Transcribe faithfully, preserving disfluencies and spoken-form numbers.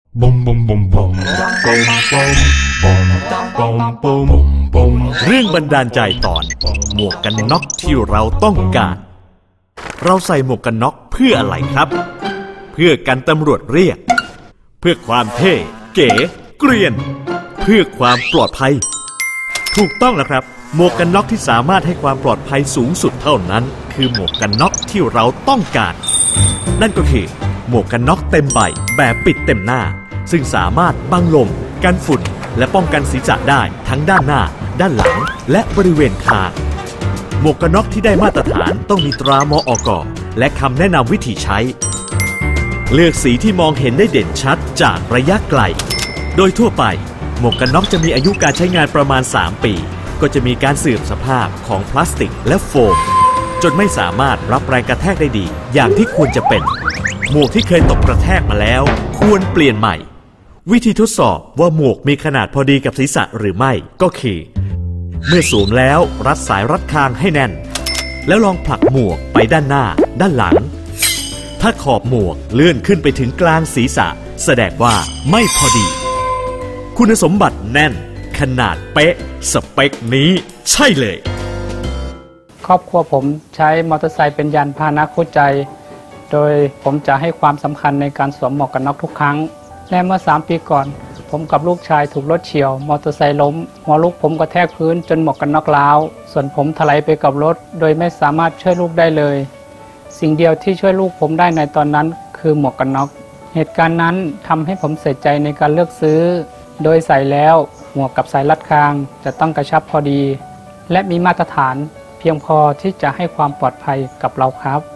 บอมบอมบอมบอมบอมบอมบอมบอมบอมบอมเรื่องบันดาลใจตอนหมวกกันน็อกที่เราต้องการเราใส่หมวกกันน็อกเพื่ออะไรครับเพื่อกันตำรวจเรียกเพื่อความเท่เก๋เกรียนเพื่อความปลอดภัยถูกต้องแล้วครับหมวกกันน็อกที่สามารถให้ความปลอดภัยสูงสุดเท่านั้นคือหมวกกันน็อกที่เราต้องการนั่นก็คือหมวกกันน็อกเต็มใบแบบปิดเต็มหน้าซึ่งสามารถบังลมกันฝุ่นและป้องกันศีรษะได้ทั้งด้านหน้าด้านหลังและบริเวณคางหมวกกันน็อกที่ได้มาตรฐานต้องมีตรามอก.และคำแนะนำวิธีใช้เลือกสีที่มองเห็นได้เด่นชัดจากระยะไกลโดยทั่วไปหมวกกันน็อกจะมีอายุการใช้งานประมาณสามปีก็จะมีการเสื่อมสภาพของพลาสติกและโฟมจนไม่สามารถรับแรงกระแทกได้ดีอย่างที่ควรจะเป็นหมวกที่เคยตกกระแทกมาแล้วควรเปลี่ยนใหม่วิธีทดสอบว่าหมวกมีขนาดพอดีกับศีรษะหรือไม่ก็คือเมื่อสวมแล้วรัดสายรัดคางให้แน่นแล้วลองผลักหมวกไปด้านหน้าด้านหลังถ้าขอบหมวกเลื่อนขึ้นไปถึงกลางศีรษะแสดงว่าไม่พอดีคุณสมบัติแน่นขนาดเป๊ะสเปคนี้ใช่เลยครอบครัวผมใช้มอเตอร์ไซค์เป็นยานพาหนะคู่ใจโดยผมจะให้ความสำคัญในการสวมหมวกกันน็อกทุกครั้งและเมื่อสามปีก่อนผมกับลูกชายถูกรถเฉี่ยวมอเตอร์ไซค์ล้มหัวลูกผมกระแทกพื้นจนหมวกกันน็อกร้าวส่วนผมถลายไปกับรถโดยไม่สามารถช่วยลูกได้เลยสิ่งเดียวที่ช่วยลูกผมได้ในตอนนั้นคือหมวกกันน็อกเหตุการณ์นั้นทำให้ผมเสียใจในการเลือกซื้อโดยใส่แล้วหมวกกับสายรัดคางจะต้องกระชับพอดีและมีมาตรฐานเพียงพอที่จะให้ความปลอดภัยกับเราครับ